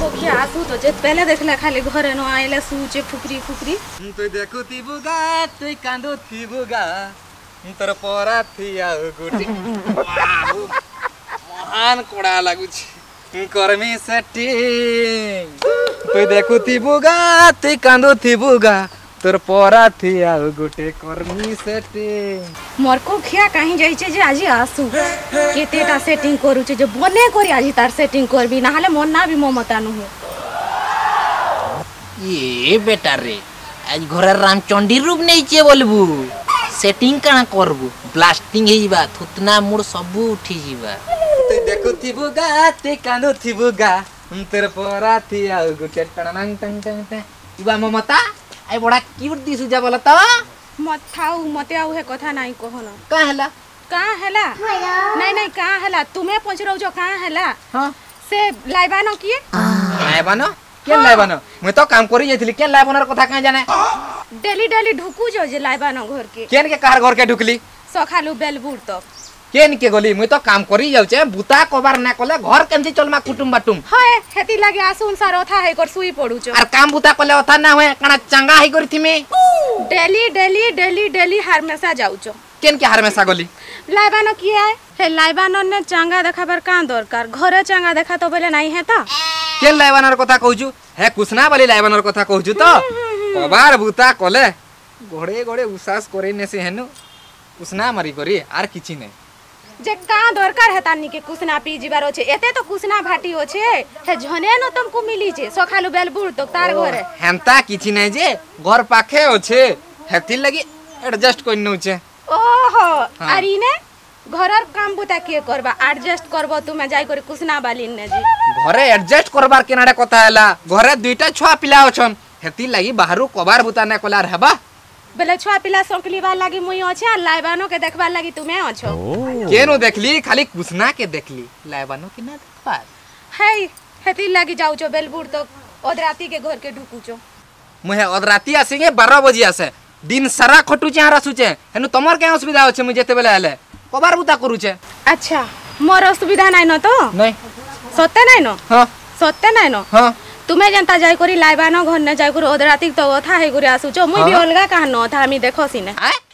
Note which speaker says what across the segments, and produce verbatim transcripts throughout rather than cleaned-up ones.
Speaker 1: कोखिया आसू तो जे पहले देखला खाली घरे न आइले सूचे फुकरी फुकरी
Speaker 2: तू देखो थिबुगा तू कांदो थिबुगा तोर परा थिया गुटी महान कोड़ा लागुछि करमी सेटिंग तू देखो थिबुगा तू कांदो थिबुगा तोर परा थिया गुटे करमी सेटिंग
Speaker 1: मोर कोखिया कहीं जाई छे जे आजी आसू केतेटा सेटिंग करू छे जे बने करी आजी तार सेटिंग करबी ना हाले मन ना भी मो मता नु
Speaker 3: ये बेटा रे आज घर रामचंडी रूप नहीं चे बोलबू सेटिंग कना करबू ब्लास्टिंग हेइबा थुतना मूड सब उठी जीवा
Speaker 2: तू देखो थिबुगा ते कांदो थिबुगा तेर परा थिया गुटे टनंग टंग टंग
Speaker 3: इबा ममता आई बड़ा क्यूट दिसु जा बोलता
Speaker 1: मत थाऊ मते आउ हे कथा नाही कहनो
Speaker 3: का हला
Speaker 1: का हला नहीं नहीं का हला तुम्हें पहुंच जो का हला
Speaker 3: हां
Speaker 1: से लाइबानो किए
Speaker 2: लाइबानो के लाइबानो मैं तो काम करी जाइथिली के लाइबानर कथा का जाने
Speaker 1: डेली डेली ढुकू जो जे लाइबानो घर के
Speaker 2: केन के कार घर के ढुकली
Speaker 1: सखालू बेलबुर तो
Speaker 2: केन के गली मैं तो काम करी जाउ छे बुता कबार ना कले घर केमती चलमा कुटुम बाटुम
Speaker 1: हाय हेती लागे आसुन सार अथा हे कर सुई पडू छ
Speaker 2: आर काम बुता कले अथा ना होए कना चंगा हे करी थिमे
Speaker 1: डेली डेली डेली डेली हमेशा जाउ छ
Speaker 2: केन के हमेशा गली
Speaker 1: लाइबानो की है हे लाइबानो ने चंगा देखाबर का दरकार घरे चंगा देखा तो बोले नहीं है ता
Speaker 2: केन लाइबानर कथा कहूछु हे कुसना वाली लाइबानर कथा कहूछु तो कबार बुता कले घोड़े घोड़े उसास करे ने से हेनु कुसना मारी करी आर किछि नै
Speaker 1: जे का दरकार है तानी के कुसना पी जीवार छे एते तो कुसना भाटी हो छे हे झने न तुमको मिली छे सखालू बेलबुर तो तार घरे
Speaker 2: हेंता किछि नै जे घर पाखे होछे हेति लगी एडजस्ट कोइ न होछे
Speaker 1: ओहो आरी ने घरर काम बुता के करबा एडजस्ट करबो तुमे जाई करी कुसना बाली ने जी
Speaker 2: घरे एडजस्ट करबार केनाडे कथा हैला घरे दुईटा छुआ पिला होछन हेति लगी बाहरु कबार बुता न कलार हेबा
Speaker 1: बेले छुआ पिला संकली बार लागी मुई अछि आ लाइबानो के देखबार लागी तुमे अछो
Speaker 2: केनो देखली खाली कुसना के देखली लाइबानो के ना देखबार
Speaker 1: हे हेति लागी जाउ छो बेलबुर तो ओदराती के घर के ढुकू छो
Speaker 2: मुहे ओदराती आसेगे बारह बजे आसे दिन सारा खटू चे रसु चे हेनु तमर के असुविधा होछे मु जेते बेले आले कबार बुता करू छे
Speaker 1: अच्छा मोर असुविधा नै न तो
Speaker 2: नहीं
Speaker 1: सत्य नै न
Speaker 2: हां
Speaker 1: सत्य नै न
Speaker 2: हां
Speaker 1: तुम्हें जनता जाय करी लाइबानो घर ने जाय करी ओदराती तो अथा हे करी आसु छो मुई भी अलगा का न था मी देखो सिने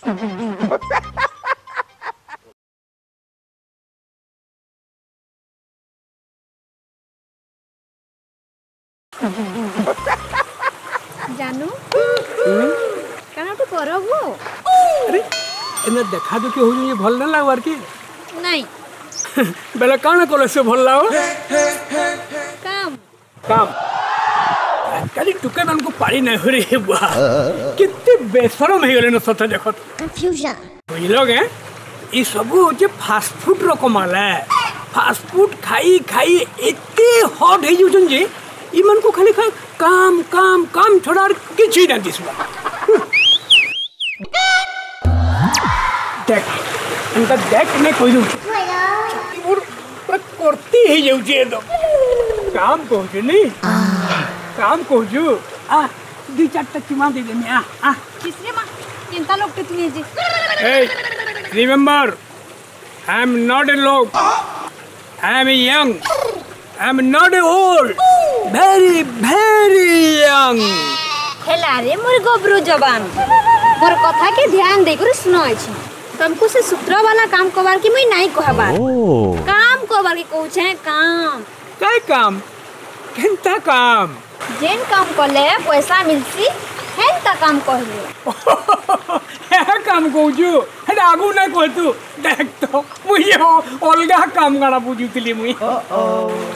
Speaker 1: जानू कना तो करबो
Speaker 4: अरे एने देखा देखि हो ये भल न लागवार की
Speaker 1: नहीं
Speaker 4: बेला काना कोले से भल लाओ
Speaker 1: काम
Speaker 4: काम कली टुके मन को पारी न हो रे बुआ कितने बेशरम हे गले न सत देखत
Speaker 1: कंफ्यूजन
Speaker 4: कोई लोग हैं ई सब जे फास्ट फूड रो कमाल है फास्ट फूड खाई खाई एते हॉट हे जुजन जे ई मन को खाली खा काम काम काम छोड़ा किछि न दिसबा देख इनका देख ने कोई और पर करती ही जाऊ जे तो काम कहू नहीं काम कहू आ दो चार तक चिमा दे दे आ आ
Speaker 1: किसने मां चिंता लोग कितनी जी
Speaker 4: हे remember I am not a लोग I am young I am not a old very very young
Speaker 1: हेला रे मोर गोबरू जवान मोर कथा के ध्यान दे कर सुनो छी तुमको से सूत्र वाला काम करबार की मैं नहीं कहबा काम करबार की कहू छे काम
Speaker 4: काय काम केनता काम
Speaker 1: जेन काम करले पैसा मिलसी हेनता काम कहले
Speaker 4: हे काम कहू हे आगु ना कह तू देख तो मुई अलगा काम गाना बुझुतली मुई ओ ओ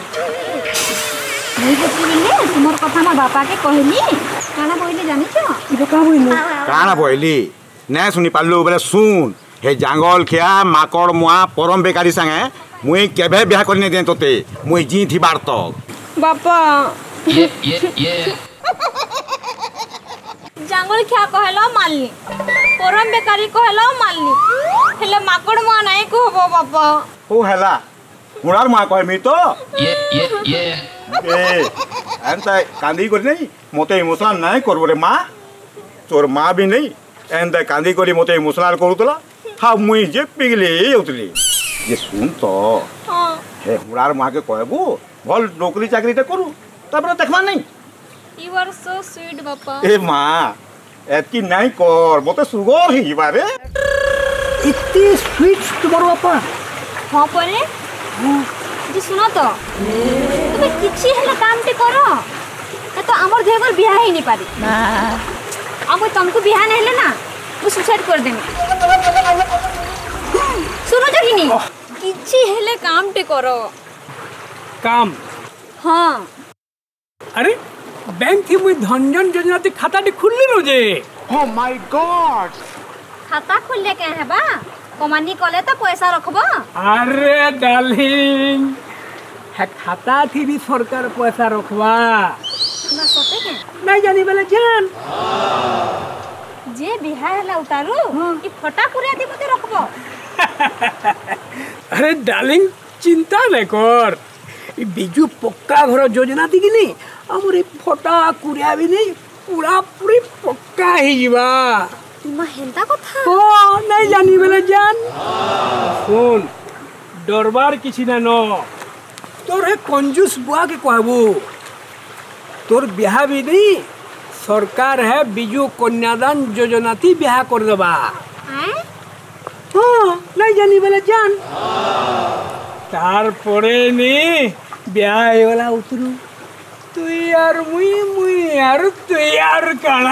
Speaker 1: मुई बुझिले तुमर कथा ना बापा के कहली काना बोइले जानि छ
Speaker 4: इबे का बोइले
Speaker 5: काना बोइली नै सुनी पाल्लो बेले सुन हे जंगल खिया माकड़ मुआ परम बेकारी संगे मुई केबे ब्याह करने दे तोते मुई जी थी बार तो
Speaker 1: बापा
Speaker 3: ये ये ये
Speaker 1: जंगल खिया कहलो मानली परम बेकारी कहलो मानली हेले माकड़ मुआ नहीं कहबो बापा
Speaker 5: हो हैला मुरार मा कह मी तो
Speaker 3: ये ये ये
Speaker 5: ए एंता कांदी कर नहीं मते इमोशनल नहीं करबो रे मां तोर मां भी नहीं एंता कांदी करी मते इमोशनल करूतला हा मुई जे पिगले उतली ये सुन तो
Speaker 1: हां
Speaker 5: हे मुरार मां के कहबो भल नौकरी चाकरी ते करू तापर देखबा नहीं
Speaker 1: यू आर सो स्वीट बापा
Speaker 5: ए माँ एतकी नहीं कर मते सुगर ही बारे
Speaker 4: इतनी स्वीट तुम्हार बापा
Speaker 1: हाँ परे जी सुनो तो तुम किछि हेले काम टे करो ए तो हमर देवर बियाह ही नहीं पारी अब तुमको बियाह नहीं हेले ना वो सुसाइड कर देंगे सुनो जो कि नहीं किछि हेले काम टे करो
Speaker 4: काम
Speaker 1: हाँ
Speaker 4: अरे बैंक थी मुई धनजन योजना ती खाता टी खुलली नो जे
Speaker 5: ओह माय गॉड
Speaker 1: खाता खुलले के है बा कमानी कले तो पैसा रखबो
Speaker 4: अरे डार्लिंग है खाता थी भी सरकार पैसा रखवा
Speaker 1: ना सोते के
Speaker 4: नहीं जानी वाला जान
Speaker 1: जे बिहार हेला उतारू ई फटा कुरिया दी मते रखबो
Speaker 4: अरे डार्लिंग चिंता नहीं कर ई बिजू पक्का घर योजना थी कि नहीं हमर ई फटा कुरिया भी नहीं पूरा पूरी पक्का ही जीवा
Speaker 1: इमा हेंता कथा
Speaker 4: ओ नहीं जानी वाला जान सुन डरबार किसी ना नो तोर है कंजूस बुआ के कहबू तोर ब्याह भी नहीं सरकार है बिजू कन्यादान योजना थी ब्याह कर देबा
Speaker 1: हैं
Speaker 4: हाँ नहीं जानी वाला जान तार परे नी ब्याह वाला उतरू तू यार मुई मुई यार तू यार काना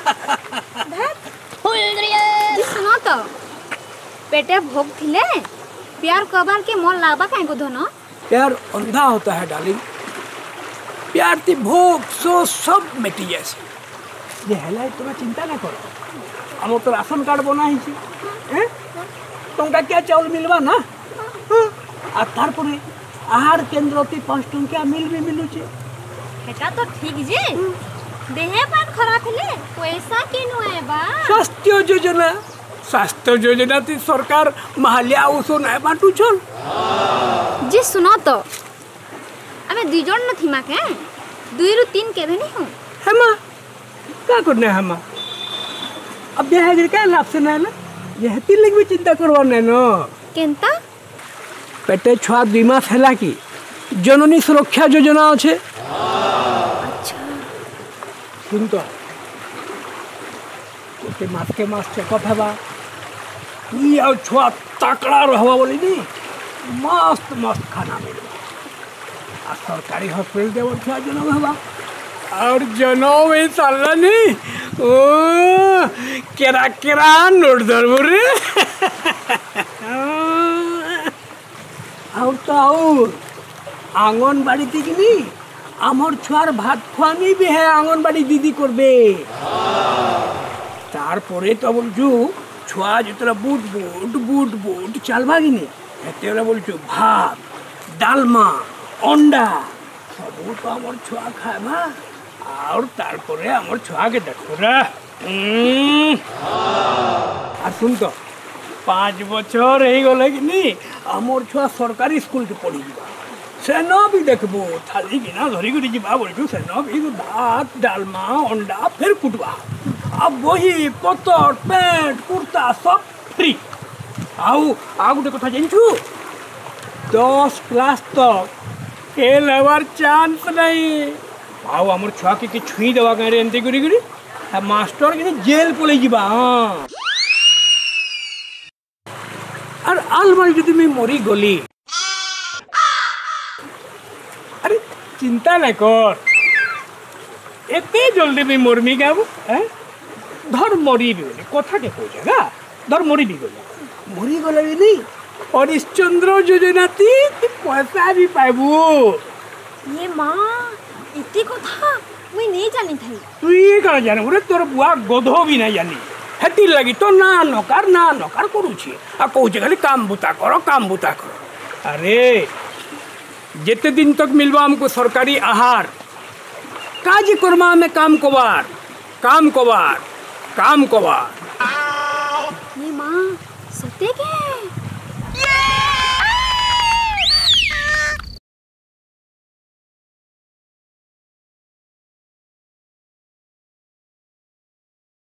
Speaker 1: जी सुनो तो पेटे भोग थिले प्यार कबार के मन लागबा काहे को धनो
Speaker 4: प्यार अंधा होता है डार्लिंग प्यार ती भोग सो सब मिटी जैसे ये हेला तुम्हें चिंता ना करो हम तो राशन कार्ड बना ही छी हैं तुमका क्या चावल मिलवा ना हाँ? आ तार परे आहार केंद्र ती पाँच टंकिया मिल भी मिलू छी
Speaker 1: हेटा तो ठीक जे देहे पान खराब हेले पैसा केनु है बा
Speaker 4: स्वास्थ्य योजना स्वास्थ्य योजना ती सरकार महालिया उसो नहीं बांटू छन
Speaker 1: जी सुनो तो हमें दुई जन न थिमा के दुई रु तीन के नहीं हूं
Speaker 4: हेमा का करने हेमा अब ब्याह गिर का लाभ से ना यह तीन लग भी चिंता करवा नहीं नो
Speaker 1: केनता
Speaker 4: पेटे छुआ दुई मास हैला की जननी सुरक्षा योजना अच्छे
Speaker 1: अच्छा
Speaker 4: सुन तो ते मास के मास चेकअप हेबा ई आ छुआ तकड़ा रहवा बोली नहीं मस्त मस्त खाना मिलबा आ सरकारी हॉस्पिटल देवर छुआ जनम हेबा और जनम ई साला नहीं ओ केरा केरा नोट धरबो रे और तो और आंगनबाड़ी थी कि नहीं आमर छुआर भात खुआनी भी है आंगनबाड़ी दीदी करबे तारपरे तो बोलछु छुआ जितना बूट बूट बूट बूट चलबा कि नहीं हेतेला बोलछु भात डालमा अंडा सब तो आमर छुआ खाएबा और तारपरे आमर छुआ के देखो रे आ सुन तो पाँच बचर हो गले कि नहीं आमर छुआ सरकारी स्कूल के पढ़ी जा सेना भी देखबो थाली गिना धरी कर जीवा बोलछु सेना भी भात डालमा अंडा फिर कुटवा अब वही पतर पैंट कुर्ता सब फ्री आउ आ गोटे कथा जानछु दस क्लास तक फेल हवार चांस नहीं आउ आमर छुआ के कि छुई देवा कहीं एमती करी करी मास्टर कि जेल पलि जीवा हाँ और आलमारी जो मैं मरी गली अरे चिंता नहीं कर एते जल्दी भी मरमी गाबू हैं धर मरी भी गले कथा के कह जागा धर मरी भी गले मरी गले भी नहीं और इस चंद्र योजना थी पैसा भी पाबू
Speaker 1: ये माँ इतनी कथा मुई नहीं जानी थी
Speaker 4: तू ये कहाँ जाने बोले तोर बुआ गधो भी नहीं जानी हेती लगी तो ना नकार ना नकार करूची आ कहूचे खाली काम बुता करो काम बुता करो अरे जिते दिन तक मिलवा हमको सरकारी आहार काजी कर्मा में काम कबार काम कबार काम कबार
Speaker 1: ये माँ सत्य के